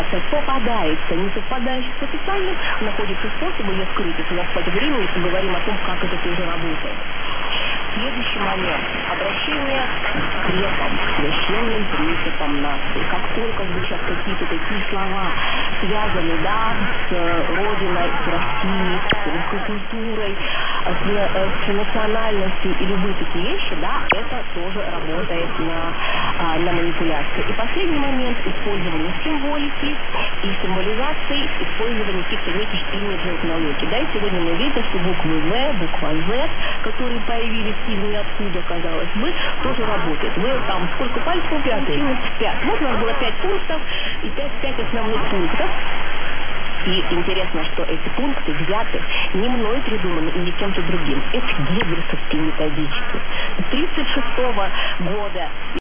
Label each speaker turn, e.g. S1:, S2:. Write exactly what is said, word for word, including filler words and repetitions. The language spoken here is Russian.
S1: информация попадается, не совпадающая с официальным, находится способы ее скрыть. Если у нас хватит времени, поговорим о том, как это тоже работает. Следующий момент. Обращение к крепам, священным принципам нации. Как только звучат какие-то такие слова, связанные, да, с Родиной, с Россией, с русской культурой, с, с национальностью и любые такие вещи, да, это тоже работает на, на манипуляцию. И последний момент — использование символики и символизации, использование каких-то неких имиджей науки. Да, и сегодня мы видим, что буквы В, буква Z, которые появились из ниоткуда, казалось бы, тоже работает. Вы там сколько пальцев получилось? Пять. Вот у нас было пять пунктов и пять, пять основных пунктов. И интересно, что эти пункты взяты не мной придуманы и не кем-то другим. Это геббельсовские методички. С тридцать шестого года